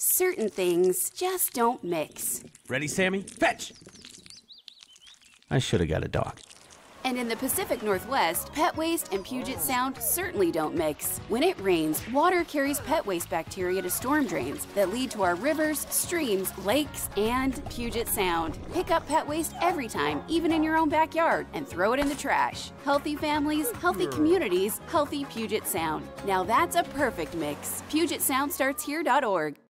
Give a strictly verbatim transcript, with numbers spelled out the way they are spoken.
Certain things just don't mix. Ready, Sammy? Fetch! I should have got a dog. And in the Pacific Northwest, pet waste and Puget Sound certainly don't mix. When it rains, water carries pet waste bacteria to storm drains that lead to our rivers, streams, lakes, and Puget Sound. Pick up pet waste every time, even in your own backyard, and throw it in the trash. Healthy families, healthy communities, healthy Puget Sound. Now that's a perfect mix. Puget Sound Starts Here dot org.